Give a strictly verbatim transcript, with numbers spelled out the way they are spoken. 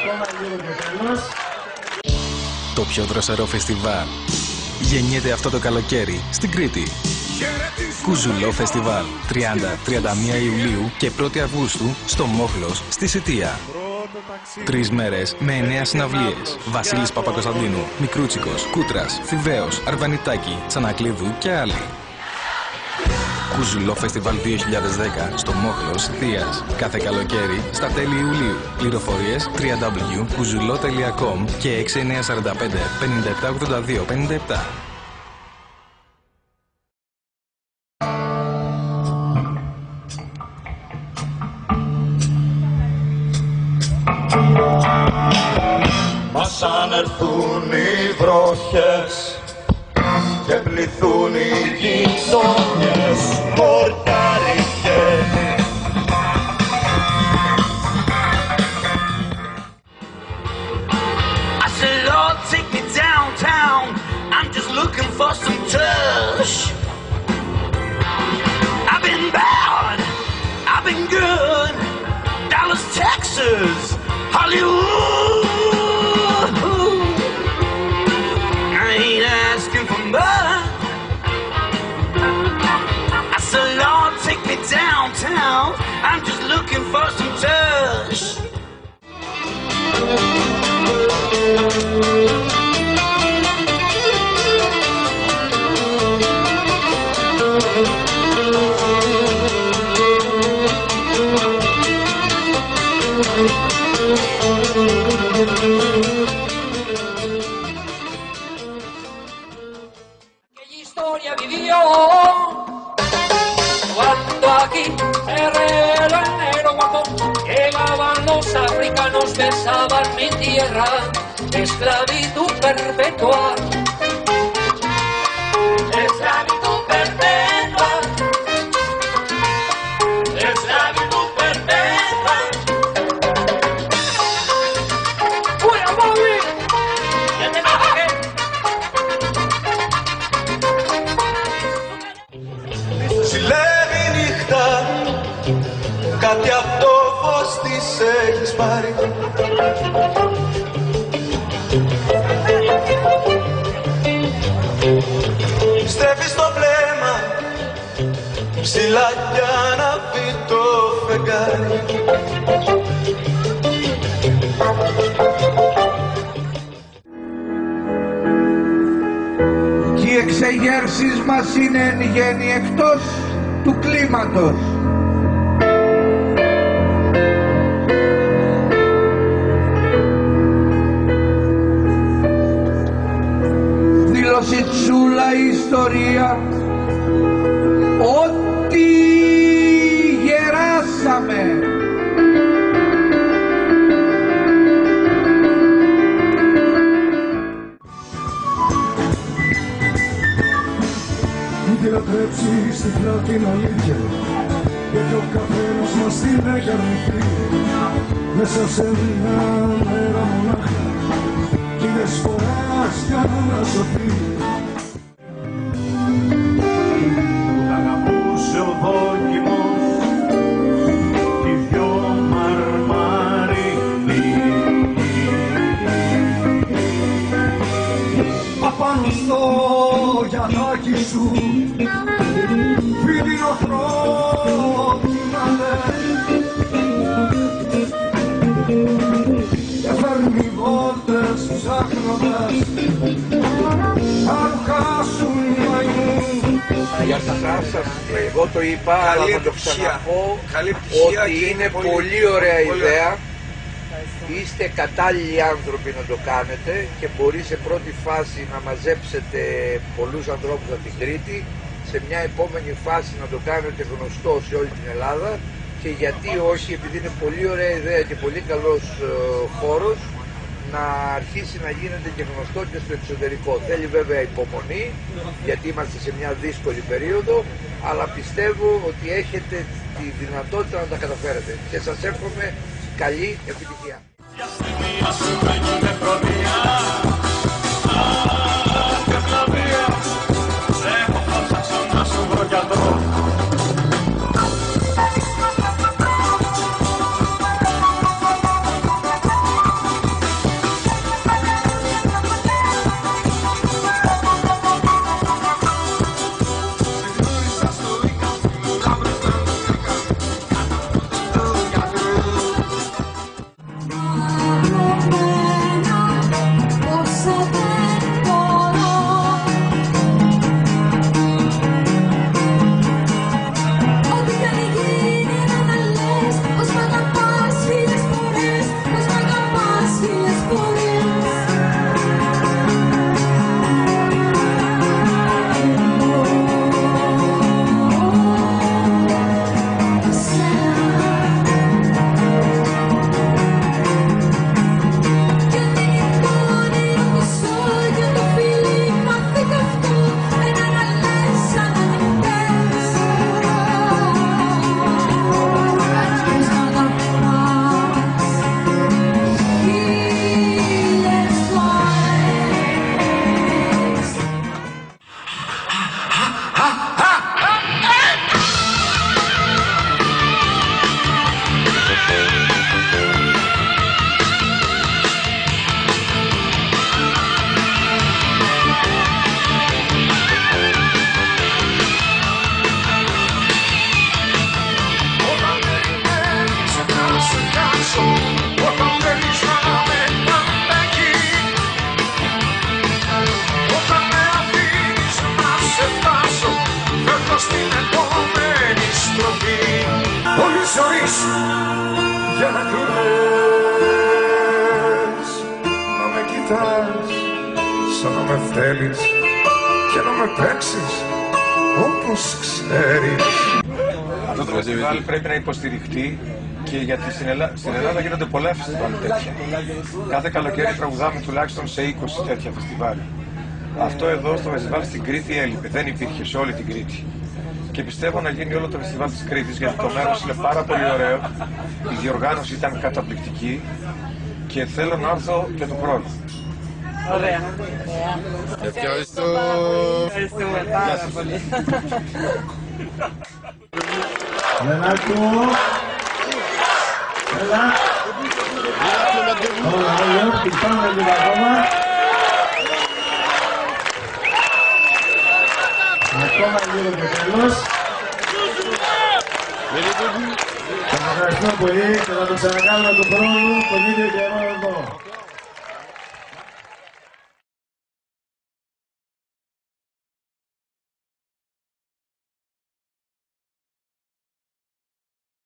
Το πιο δροσερό φεστιβάλ γεννιέται αυτό το καλοκαίρι στην Κρήτη. Κουζουλό Φεστιβάλ, τριάντα με τριάντα μία Ιουλίου και πρώτη Αυγούστου στο Μόχλος στη Σιτία. Τρεις μέρες με εννέα συναυλίες. Βασίλης Παπακοσταντίνου, Μικρούτσικος, Κούτρας, Φιβαίος, Αρβανιτάκη, Τσανακλείδου και άλλοι. Κουζουλό Φεστιβάλ δύο χιλιάδες δέκα στο Μόχλος Σιτίας. Κάθε καλοκαίρι στα τέλη Ιουλίου. Πληροφορίες double-u double-u double-u τελεία κουζουλό τελεία com και έξι εννιά τέσσερα πέντε πέντε επτά ογδόντα δύο πενήντα επτά. Μας αν έρθουν οι βροχές και πληθούν οι γειτονιές χορτάριχε. I said, Lord, take me downtown. I'm just looking for some touch. I've been bad, I've been good. Dallas, Texas, Hollywood. I ain't asking for much. I said, Lord, take me downtown. I'm just looking for some touch. Aquella historia vivió cuando aquí Herrero el negro guapo llegaban los africanos, besaban mi tierra, esclavitud perpetua, esclavitud perpetua, esclavitud perpetua. ¡Uy, Bobby! ¡Ya te dije! Συλλεύει νύχτα, κάτι απ' το φως της έχεις πάρει. Στρέφεις το βλέμμα ψηλά για να πει το φεγγάρι. Και οι εξεγέρσεις μας είναι εν γέννη εκτός του κλίματος. Δήλωσε τσούλα η ιστορία ότι γεράσαμε. Μην λατρέψεις τυφλά την αλήθεια, γιατί ο καθένας μας την έχει αρνηθεί. Μέσα σε μια μέρα μονάχα κι είναι φοράς για να σωθεί. Που θα αγαπούσε ο δόκιμος τη δυο μαρμαρινή. Απάνω στο γιατάκι σου φύγει ο θρόκιμαλε και φέρνει βόλτες ψάχνοντας αν χάσουν μαϊμού. Για σας, εγώ το είπα, αλλά θα το ξαναπώ ότι είναι πολύ ωραία ιδέα. Είστε κατάλληλοι άνθρωποι να το κάνετε και μπορεί σε πρώτη φάση να μαζέψετε πολλούς ανθρώπους από την Κρήτη, σε μια επόμενη φάση να το κάνετε γνωστό σε όλη την Ελλάδα και γιατί όχι, επειδή είναι πολύ ωραία ιδέα και πολύ καλός ε, χώρος, να αρχίσει να γίνεται και γνωστό και στο εξωτερικό. Θέλει βέβαια υπομονή, γιατί είμαστε σε μια δύσκολη περίοδο, αλλά πιστεύω ότι έχετε τη δυνατότητα να τα καταφέρετε και σας εύχομαι καλή επιτυχία. για να κλαις, να με κοιτάς σαν να με θέλεις και να με παίξεις όπως ξέρεις. Αυτό το φεστιβάλ πρέπει να υποστηριχτεί και γιατί στην Ελλάδα, στην Ελλάδα γίνονται πολλά φεστιβάλ τέτοια. Κάθε καλοκαίρι τραγουδάμε τουλάχιστον σε είκοσι τέτοια φεστιβάλ. Αυτό εδώ στο φεστιβάλ στην Κρήτη έλειπε, δεν υπήρχε σε όλη την Κρήτη. Και πιστεύω να γίνει όλο το φεστιβάλ της Κρήτης γιατί το μέρος είναι πάρα πολύ ωραίο, η διοργάνωση ήταν καταπληκτική και θέλω να έρθω και του χρόνου. Ωραία. Ευχαριστώ. Ευχαριστούμε πάρα πολύ. Λενάκο. Έλα. Όλα, όλα, πάμε λίγο ακόμα. Ακόμα λίγο το τέλος. Σας ευχαριστώ πολύ και θα το ξανακάνουμε του χρόνου τον ίδιο καιρό εδώ.